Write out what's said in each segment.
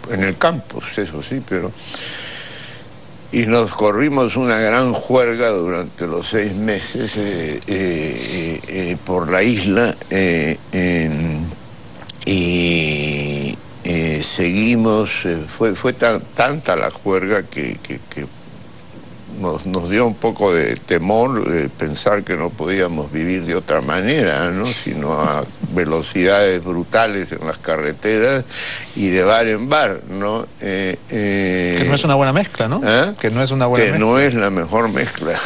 en el campus, eso sí, pero... Y nos corrimos una gran juerga durante los 6 meses por la isla y seguimos, fue tanta la juerga que nos dio un poco de temor pensar que no podíamos vivir de otra manera, ¿no? Sino a velocidades brutales en las carreteras y de bar en bar, ¿no? Que no es una buena mezcla, ¿no? ¿Eh? Que no es una buena mezcla. Que no es la mejor mezcla.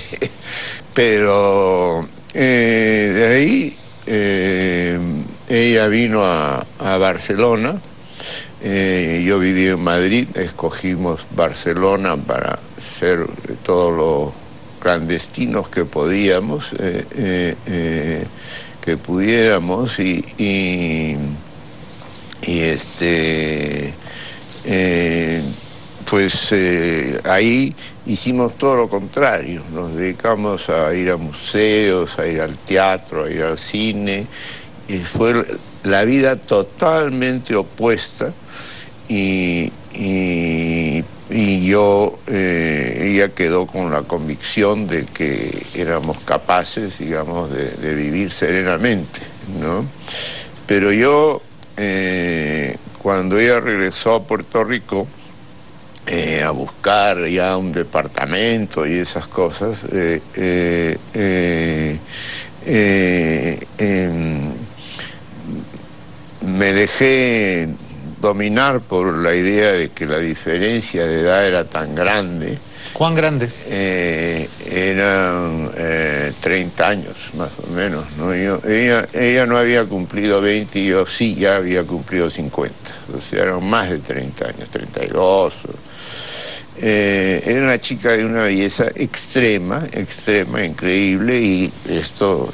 Pero de ahí ella vino a Barcelona. Yo viví en Madrid, escogimos Barcelona para ser todos los clandestinos que podíamos, que pudiéramos ahí hicimos todo lo contrario, nos dedicamos a ir a museos, a ir al teatro, a ir al cine, y fue la vida totalmente opuesta y ella quedó con la convicción de que éramos capaces, digamos, de vivir serenamente, ¿no? Pero yo, cuando ella regresó a Puerto Rico a buscar ya un departamento y esas cosas, me dejé dominar por la idea de que la diferencia de edad era tan grande. ¿Cuán grande? Eran 30 años, más o menos, ¿no? Ella no había cumplido 20 y yo sí ya había cumplido 50. O sea, eran más de 30 años, 32. Era una chica de una belleza extrema, increíble, y esto,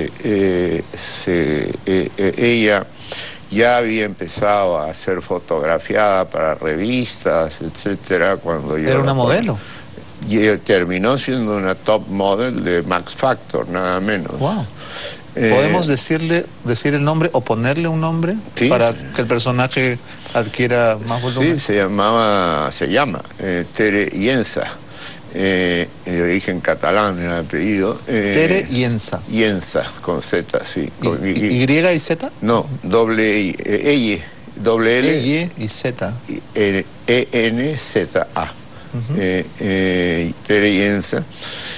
ella ya había empezado a ser fotografiada para revistas, etcétera, cuando yo... ¿Era una modelo? Y terminó siendo una top model de Max Factor, nada menos. Wow. ¿Podemos decir el nombre o ponerle un nombre? Sí, para que el personaje adquiera más volumen. Sí, se llama Tere Llensa, de origen catalán el apellido. Tere Llensa. Llensa, con Z, sí. ¿Y y Z? No, doble I, doble L. Y y Z. E-N-Z-A. Tere Llensa.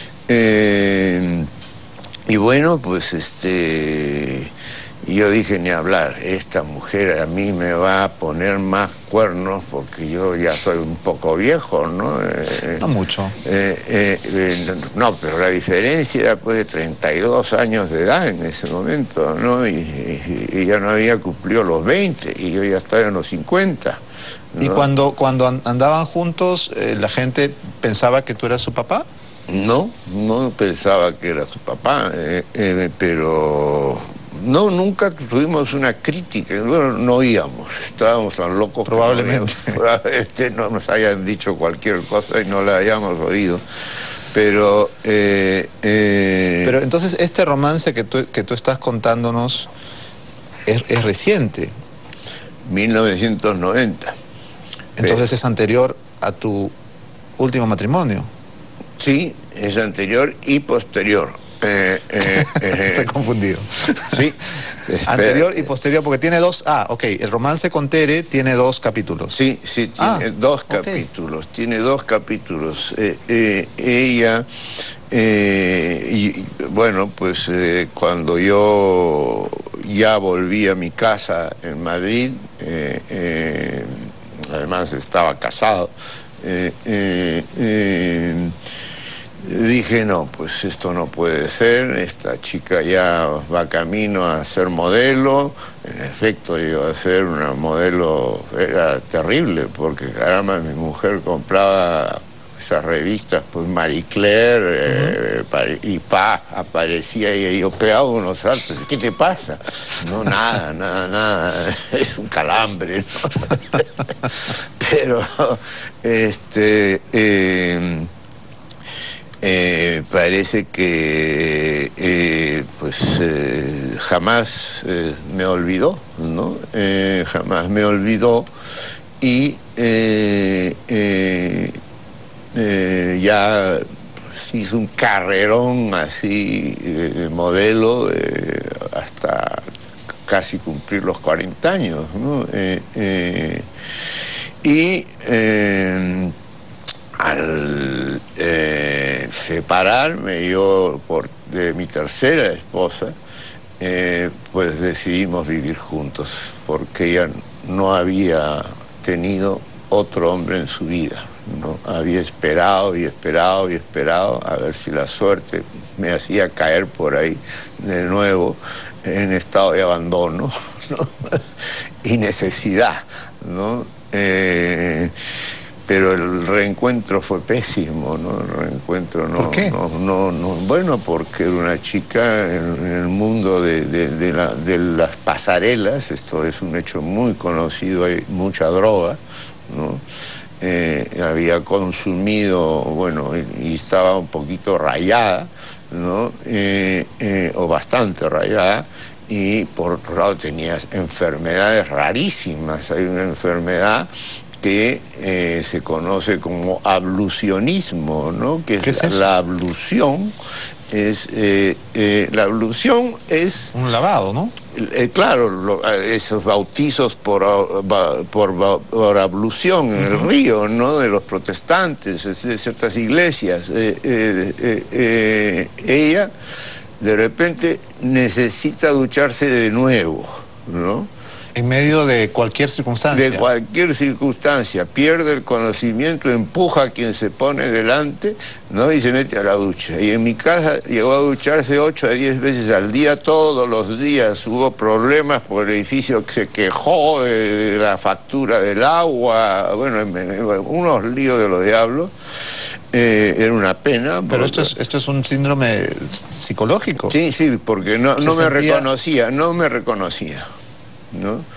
Y bueno, pues yo dije, ni hablar, esta mujer a mí me va a poner más cuernos porque yo ya soy un poco viejo, ¿no? No mucho. No, pero la diferencia era pues de 32 años de edad en ese momento, ¿no? Y ella no había cumplido los 20 y yo ya estaba en los 50. ¿no? ¿Y cuando andaban juntos, la gente pensaba que tú eras su papá? No pensaba que era su papá, pero no, nunca tuvimos una crítica. Bueno, no oíamos, estábamos tan locos. Probablemente no nos hayan dicho cualquier cosa y no la hayamos oído. Pero entonces este romance que tú estás contándonos es reciente. 1990. Entonces es anterior a tu último matrimonio. Sí, es anterior y posterior. Estoy confundido. Sí. Anterior y posterior, porque tiene dos... ok, el romance con Tere tiene 2 capítulos. Sí, tiene 2 capítulos. Tiene 2 capítulos. Ella... bueno, pues cuando yo ya volví a mi casa en Madrid, además estaba casado, dije, no, pues esto no puede ser, esta chica ya va camino a ser modelo. En efecto, iba a ser una modelo, era terrible, porque caramba, mi mujer compraba esas revistas, pues Marie Claire, y aparecía y yo pegaba unos saltos. ¿Qué te pasa? No, nada, es un calambre, ¿no? Pero, parece que jamás me olvidó, ¿no? Jamás me olvidó y ya pues, hizo un carrerón así de modelo hasta casi cumplir los 40 años, ¿no? Al separarme yo de mi tercera esposa, pues decidimos vivir juntos, porque ella no había tenido otro hombre en su vida, ¿no? Había esperado y esperado y esperado a ver si la suerte me hacía caer por ahí de nuevo en estado de abandono, ¿no? Y necesidad, ¿no? Pero el reencuentro fue pésimo, ¿no? El reencuentro no... ¿Por qué? Bueno, porque era una chica en el mundo de las pasarelas, esto es un hecho muy conocido, hay mucha droga, ¿no? Había consumido, bueno, y estaba un poquito rayada, ¿no? O bastante rayada, y por otro lado tenía enfermedades rarísimas. Hay una enfermedad que se conoce como ablucionismo, ¿no? ¿Qué es eso? La ablución la ablución es un lavado, ¿no? Claro, esos bautizos por ablución en el río, ¿no? De los protestantes, de ciertas iglesias. Ella de repente necesita ducharse de nuevo, ¿no? En medio de cualquier circunstancia. De cualquier circunstancia. Pierde el conocimiento, empuja a quien se pone delante, ¿no? Y se mete a la ducha. Y en mi casa llegó a ducharse 8 a 10 veces al día, todos los días. Hubo problemas por el edificio que se quejó de la factura del agua. Bueno, unos líos de los diablos. Era una pena. Pero esto es un síndrome psicológico. Sí, sí, porque no me reconocía, ¿no?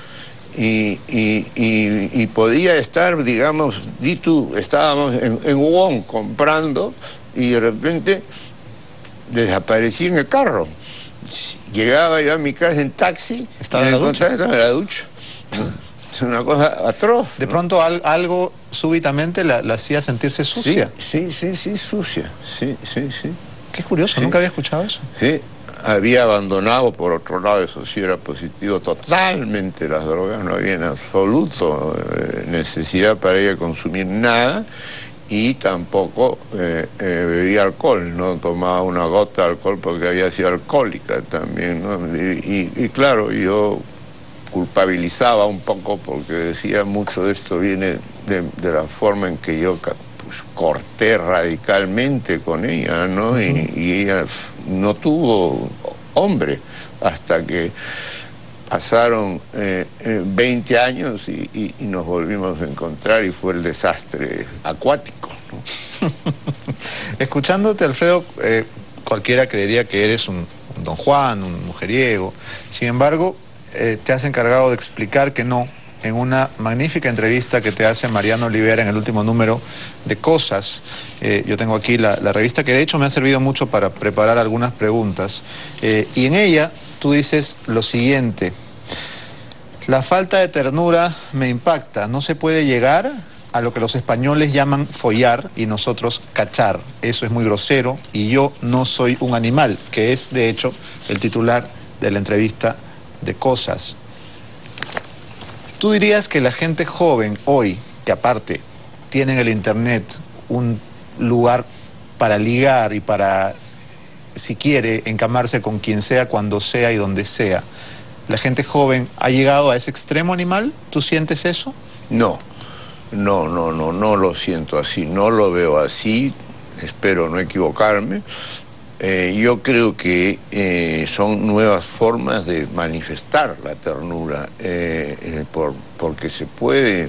Y podía estar, digamos, estábamos en Wong comprando y de repente desaparecí en el carro. Llegaba yo a mi casa en taxi, estaba en la ducha. ¿No? Es una cosa atroz. De pronto algo súbitamente la hacía sentirse sucia. Sí, sucia. Sí. Qué curioso, sí. Nunca había escuchado eso. Sí. Había abandonado, por otro lado, eso sí era positivo, totalmente las drogas, no había en absoluto necesidad para ella consumir nada, y tampoco bebía alcohol, no tomaba una gota de alcohol porque había sido alcohólica también, ¿no? Y claro, yo culpabilizaba un poco porque decía mucho de esto viene de la forma en que yo pues corté radicalmente con ella, ¿no? Y ella no tuvo hombre hasta que pasaron 20 años y nos volvimos a encontrar y fue el desastre acuático, ¿no? Escuchándote, Alfredo, cualquiera creería que eres un don Juan, un mujeriego. Sin embargo, te has encargado de explicar que no, en una magnífica entrevista que te hace Mariano Olivera en el último número de Cosas. Yo tengo aquí la revista, que de hecho me ha servido mucho para preparar algunas preguntas. Y en ella tú dices lo siguiente: la falta de ternura me impacta. No se puede llegar a lo que los españoles llaman follar y nosotros cachar. Eso es muy grosero y yo no soy un animal, que es de hecho el titular de la entrevista de Cosas. ¿Tú dirías que la gente joven hoy, que aparte tienen el internet, un lugar para ligar y para, si quiere, encamarse con quien sea, cuando sea y donde sea, la gente joven ha llegado a ese extremo animal? ¿Tú sientes eso? No lo siento así, no lo veo así, espero no equivocarme. Yo creo que son nuevas formas de manifestar la ternura, porque se puede,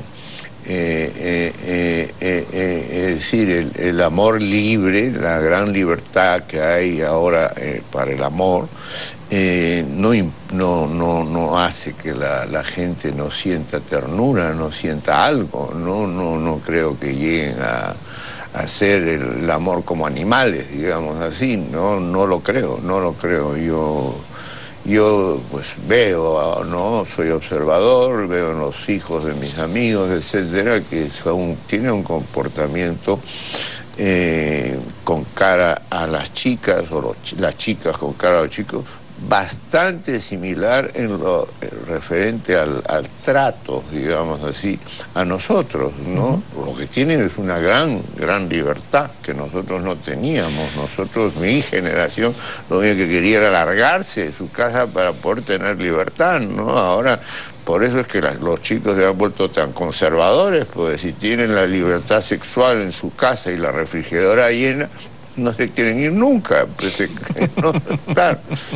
es decir, el amor libre, la gran libertad que hay ahora para el amor, no hace que la gente no sienta ternura, no sienta algo. No creo que lleguen a hacer el amor como animales, digamos así. No lo creo. yo pues veo, ¿no? Soy observador, veo en los hijos de mis amigos, etcétera, que tienen un comportamiento con cara a las chicas, o las chicas con cara a los chicos, bastante similar en lo referente al trato, digamos así, a nosotros, ¿no? Lo que tienen es una gran libertad que nosotros no teníamos. Nosotros, mi generación, lo único que quería era largarse de su casa para poder tener libertad, ¿no? Ahora, por eso es que los chicos se han vuelto tan conservadores, pues si tienen la libertad sexual en su casa y la refrigeradora llena, no se quieren ir nunca, pues, no, claro.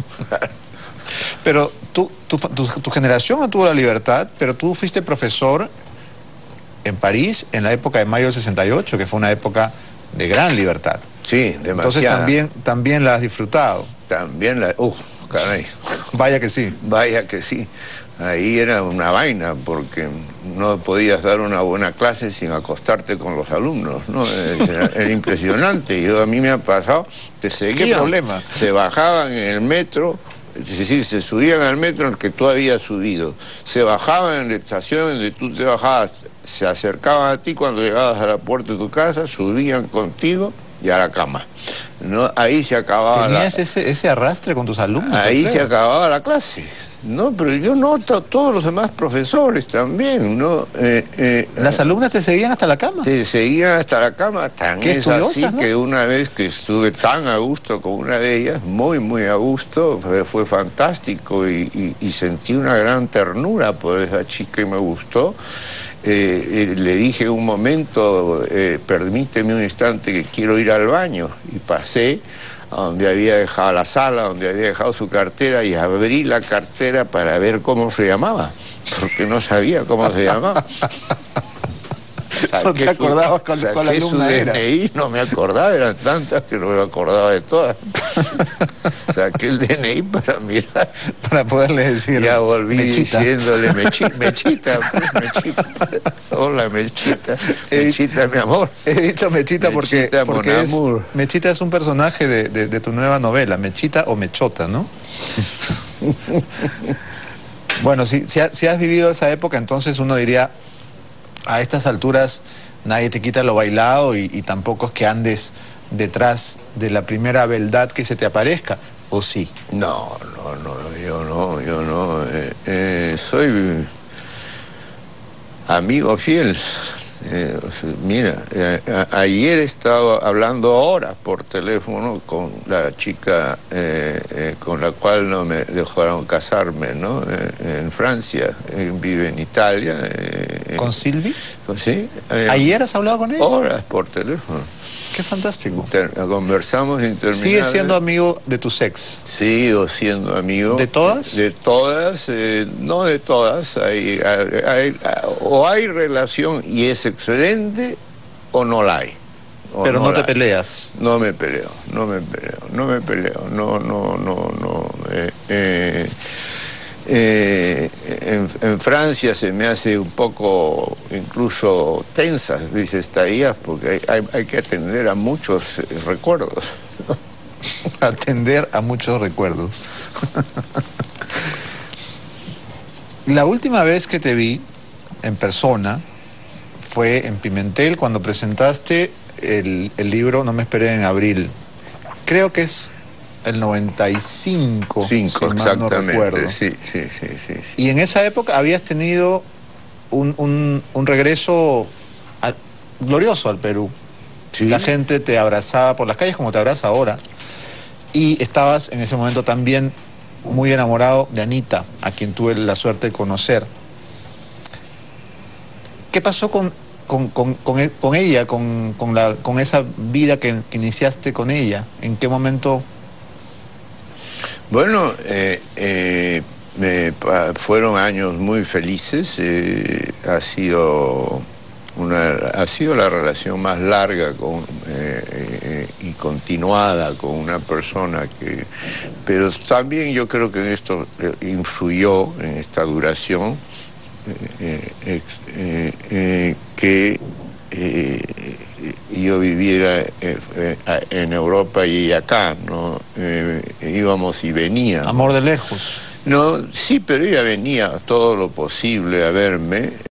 Pero tu generación no tuvo la libertad, pero tú fuiste profesor en París en la época de mayo del 68, que fue una época de gran libertad. Sí, demasiado. Entonces también la has disfrutado. También caray. Vaya que sí. Vaya que sí. Ahí era una vaina, porque no podías dar una buena clase sin acostarte con los alumnos, ¿no? Era impresionante. A mí me ha pasado, te seguían. ¿Qué problema? Se bajaban en el metro, es decir, se subían al metro en el que tú habías subido, se bajaban en la estación donde tú te bajabas, se acercaban a ti cuando llegabas a la puerta de tu casa, subían contigo y a la cama, ¿no? Ahí se acababa. ¿Tenías ese arrastre con tus alumnos? Ahí se acababa la clase. No, pero yo noto todos los demás profesores también, ¿no? ¿Las alumnas te seguían hasta la cama? Te seguían hasta la cama, tan es así, ¿no? Que una vez que estuve tan a gusto con una de ellas, muy a gusto, fue fantástico y sentí una gran ternura por esa chica y me gustó. Le dije un momento, permíteme un instante que quiero ir al baño, y pasé a donde había dejado la sala, donde había dejado su cartera, y abrí la cartera para ver cómo se llamaba, porque no sabía cómo se llamaba. ¿No te acordabas con la alumna era? DNI, no me acordaba, eran tantas que no me acordaba de todas. Saqué el DNI para mirar. Para poderle decir. Ya volví Mechita. diciéndole, Mechita, pues, Mechita. Hola, Mechita. Mechita, mi amor. He dicho Mechita porque Mechita es un personaje de tu nueva novela, Mechita o Mechota, ¿no? Bueno, si has vivido esa época, entonces uno diría, a estas alturas nadie te quita lo bailado y tampoco es que andes detrás de la primera beldad que se te aparezca, ¿o sí? No, yo no. Soy amigo fiel. Mira, ayer estaba hablando horas por teléfono con la chica con la cual no me dejaron casarme, ¿no? En Francia, vive en Italia. ¿Con Silvi? Sí. ¿Ayer has hablado con ella? Horas por teléfono. Qué fantástico. Conversamos interminables. ¿Sigues siendo amigo de tu ex? Sigo siendo amigo. ¿De todas? De todas, no de todas. Hay relación y es excelente, o no la hay. Pero no te peleas. No me peleo. En Francia se me hace un poco incluso tensas mis estadías, porque hay que atender a muchos recuerdos. Atender a muchos recuerdos. La última vez que te vi en persona fue en Pimentel, cuando presentaste el libro No me esperen en abril. Creo que es el 95, si mal no recuerdo. Sí. Y en esa época habías tenido un regreso glorioso al Perú. Sí. La gente te abrazaba por las calles como te abraza ahora. Y estabas en ese momento también muy enamorado de Anita, a quien tuve la suerte de conocer. ¿Qué pasó con ella, con esa vida que iniciaste con ella? ¿En qué momento? Bueno, fueron años muy felices. Ha sido la relación más larga y continuada con una persona pero también yo creo que esto influyó en esta duración, que yo viviera en Europa y acá, ¿no? Íbamos y veníamos. Amor de lejos. No, sí, pero ella venía todo lo posible a verme.